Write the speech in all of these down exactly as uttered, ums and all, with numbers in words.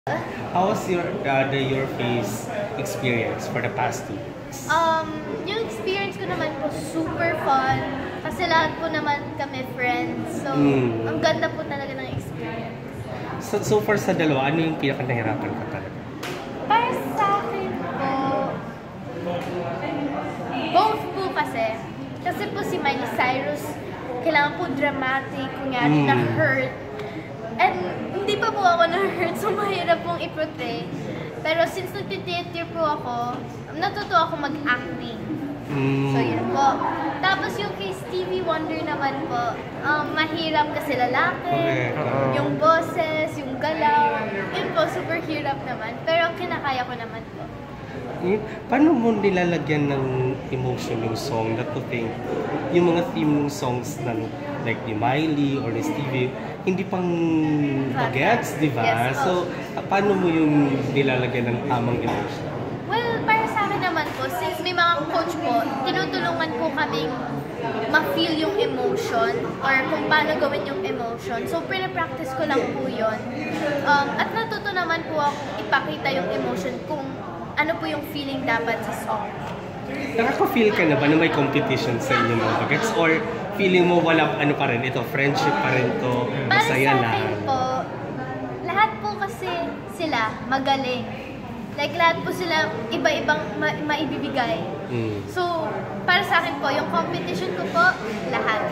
How was your uh, the your face experience for the past two weeks? Um, yung experience ko naman po super fun. Kasi lahat po naman kami friends. So, Mm. ang ganda po talaga ng experience. So, so far sa dalawa, ano yung pinaka nahirapan ka talaga? Para sa akin po, both po kasi. Kasi po si Miley Cyrus, kailangan po dramatic, kunyari Mm. na-hurt. And hindi pa po ako na-hurt, so mahirap pong i-portray. Pero since nagti-theater po ako, natuto ako mag-acting. Mm. So yun po. Tapos yung kay Stevie Wonder naman po, um, mahirap kasi lalaki, Correct. Oo. yung boses, yung galaw, yun po, super hirap naman. Pero kinakaya ko naman po. Eh, paano mo nilalagyan ng emotion yung song that to think yung mga theme ng songs ng like ni Miley or ni Stevie hindi pang bagets, di ba? Yes, So, ah, paano mo yung nilalagyan ng tamang emotion? Well, para sa akin naman po, since may mga coach po, tinutulungan po kaming ma-feel yung emotion or kung paano gawin yung emotion. So, pinapractice ko lang po yun. Um, at natuto naman po ako ipakita yung emotion kung ano po yung feeling dapat sa song. Nakaka-feel ka na ba na may competition sa inyo mga bagets? Or feeling mo walang ano pa rin, ito, friendship pa rin to, Para masaya sa lang? akin po, lahat po kasi sila magaling. Like lahat po sila iba-ibang ma- maibibigay. Mm. So, para sa akin po, yung competition ko po, lahat.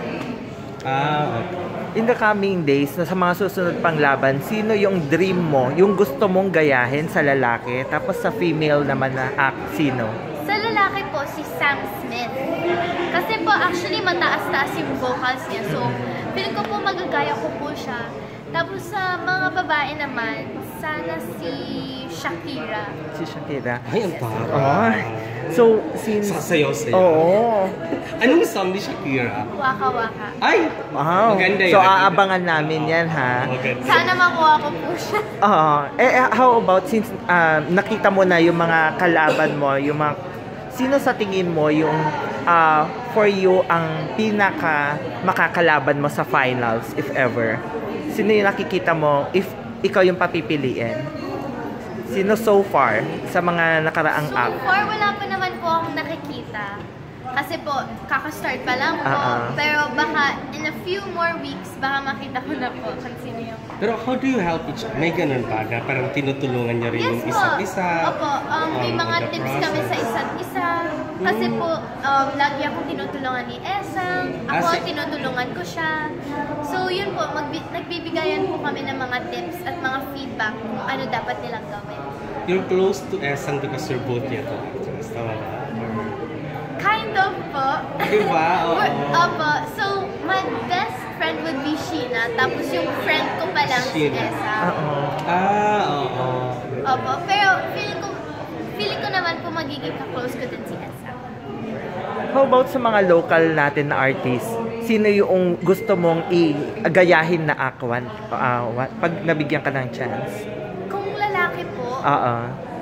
Ah, okay. In the coming days, na sa mga susunod pang laban, sino yung dream mo, yung gusto mong gayahin sa lalaki, tapos sa female naman na act, sino? Sa lalaki po, si Sam Smith. Kasi po, actually, mataas-taas yung vocals niya. So, feeling ko po magagaya ko po siya. Tapos sa mga babae naman, sana si Shakira. Si Shakira. Ay, ang tara. Oh. So, since... Sasayaw-sayaw. Oo. Anong song ni Shakira? Waka Waka. Ay! Wow. Maganda yun. So, aabangan namin yan, ha? Maganda. Sana makuha ko po siya. Oo. Eh, eh, how about since ah, nakita mo na yung mga kalaban mo, yung mga... Sino sa tingin mo yung ah, for you ang pinaka makakalaban mo sa finals, if ever? Sino yung nakikita mo if ikaw yung papipiliin? Sino so far sa mga nakaraang So act? far, wala pa naman po akong nakikita. Kasi po, kakastart pa lang po. Ah, ah. Pero baka in a few more weeks, baka makita ko na po kung sino yung... Pero how do you help each other? May ganun ba na parang tinutulungan niyo rin yung Yes po. isa't isa? Opo, um, may um, mga the tips kami sa process? isa't isa. Kasi po, um, lagi akong tinutulungan ni Esang. Ako, Ah, si- tinutulungan ko siya. So, yun po, magbi- nagbibigayan po kami ng mga tips at mga feedback kung ano dapat nilang gawin. You're close to Esang because you're both yet actors. Tama ba? Or- Kind of po. Diba? Oo. We're- Opo. So, my best friend would be Sheena. Tapos yung friend ko pa lang si Sheena. Esang. Oo. Ah, oo. Opo. Pero feeling ko, feeling ko naman po magiging ka-close ko din si Esang. How about sa mga local natin na artist? Sino yung gusto mong i-gayahin na akwan ah, wa- pag nabigyan ka ng chance? Kung lalaki po, Oo.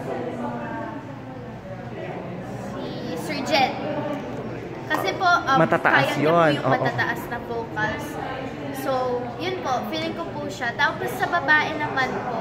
si Sir Jet. Kasi po, um, Matataas kaya niya po yun, yung oo. matataas na vocals. So, yun po, feeling ko po siya. Tapos sa babae naman po,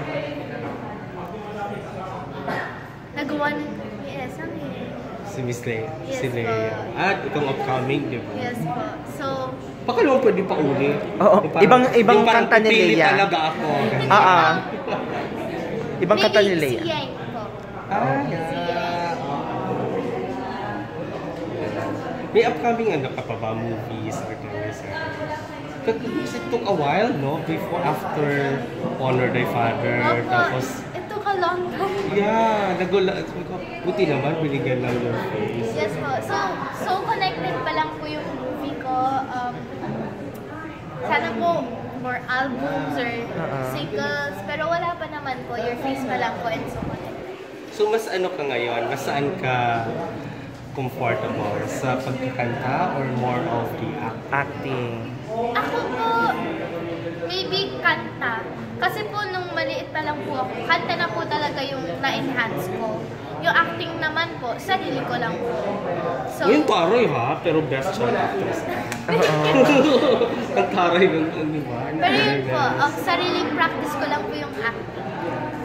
nagawa ng ni Esang eh. Si Miss Leia. Yes si Leia. po. At itong upcoming, di ba? Yes po. So, Baka naman pwede pa uli. Oo. Yung parang- Ibang- ibang yung parang kanta ni pipili Leia. talaga ako. Ah, ah. Ibang kanta ni maybe Leia. si Yang po. Ah, Si yeah. Yang. May upcoming ano ka pa ba? Movies or things? Because it took a while, no? Before, after Honor Thy Father. Opo, Tapos, it took a long time. yeah, nagula. sabi ko, Buti naman, binigyan lang yung face. Yes po. So, so connected pa lang po yung movie ko. Um, sana po more albums or Uh-uh. singles. Pero wala pa naman po. Your face pa lang po and so connected. So, mas ano ka ngayon? Mas saan ka comfortable? Sa pagkakanta or more of the act? Acting. Ako po, maybe kanta. Kasi po nung maliit pa lang po ako, kanta na po talaga yung na-enhance ko. Yung acting naman po, sarili ko lang po. So, Ngayon taray ha, pero best child actress. Ang taray ng ano, di ba? pero yun po, um, sariling practice ko lang po yung acting.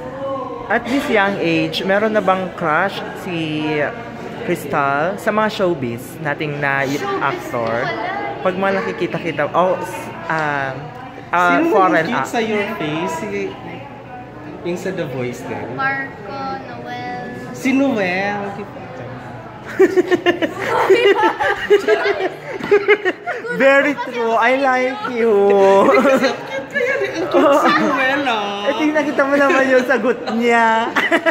at this young age, meron na bang crush si Crystal sa mga showbiz nating na y- Showbiz actor? wala. Pag mga nakikita-kita, oh, s- ah, ah, Sino foreign yung cute sa actor. your face? Si- Yung sa The Voice din. Marco, Noel. Si Noel. Very true. I like you. Kaya rin, ang cute si Noel ah. Eh, tingnan kita mo naman yung sagot niya.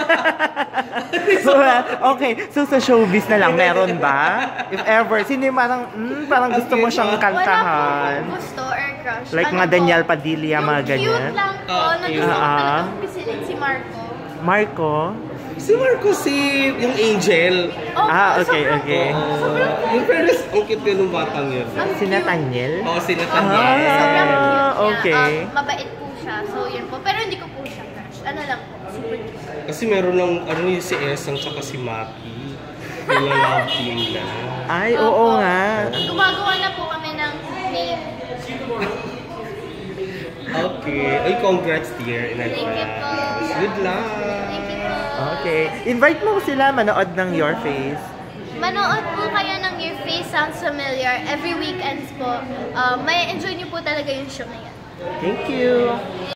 Okay, so sa showbiz na lang, meron ba? If ever, sino yung parang, mm, parang gusto mo siyang Wala kantahan? po gusto or crush. Like Ano mga po, Daniel Padilla, mga yung ganyan. cute lang po, Ah, na cute. gusto ko Ah, ah. talagang pisilin si Marco. Marco? Si Marco si yung Angel. Oh, Ah, okay, sobrang- okay. Oo. Yung fairness, ang cute din ng batang yun. Ang Si Nathaniel? Oo, si Ah, Nathaniel. Sobrang cute niya. okay. Um, mabait po siya. So, yun po. Pero hindi ko po siya crush. Ano lang po, super cute. Kasi meron ng, ano yung si Esang tsaka si Maki. May love team na. Ay, oo Opo. nga. Gumagawa na po kami ng name. Okay. Ay, congrats dear in Thank you advance. po. Good luck. Thank you po. Okay. Invite mo sila manood ng Your Face. Manood po kayo ng Your Face Sounds Familiar every weekends po. Uh, may enjoy niyo po talaga yung show na yan. Thank you.